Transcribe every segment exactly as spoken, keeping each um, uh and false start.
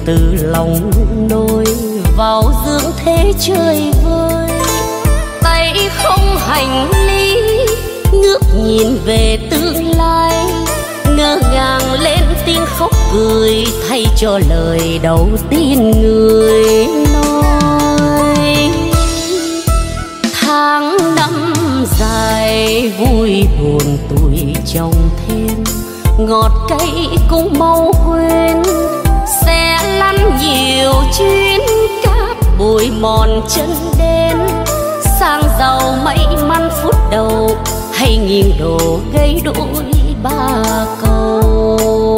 từ lòng đôi vào dương thế chơi vơi. Tay không hành lý ngước nhìn về tương lai, ngỡ ngàng lên tiếng khóc cười thay cho lời đầu tiên người nói. Tháng năm dài vui buồn tuổi chồng thêm, ngọt cay cũng mau quên, sẽ lăn nhiều chuyến cát bụi mòn chân đen. Sang giàu may mắn phút đầu hay nghiêng đổ gây đôi ba cầu.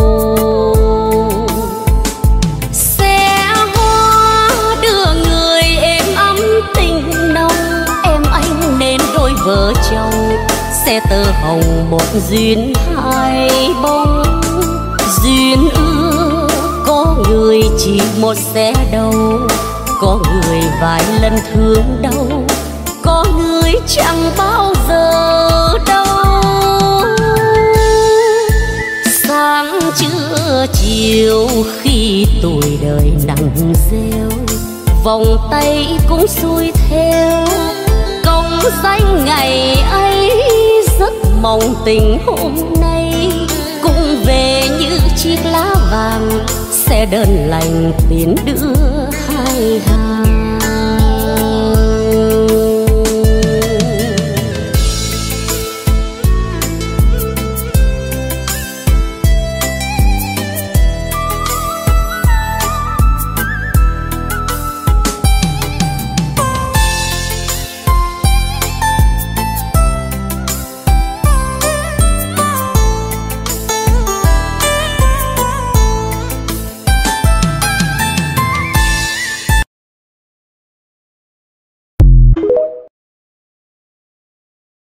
Xe hoa đưa người êm ấm tình nồng, em anh nên đôi vợ chồng. Xe tơ hồng một duyên hai bông, duyên ưa có người chỉ một xe đâu, có người vài lần thương đau, có người chẳng bao giờ đâu. Sáng trưa chiều khi tuổi đời nặng rêu, vòng tay cũng xuôi theo công danh ngày ấy. Giấc mộng tình hôm nay cũng về như chiếc lá vàng, sẽ đơn lành tiến đưa hai hàng.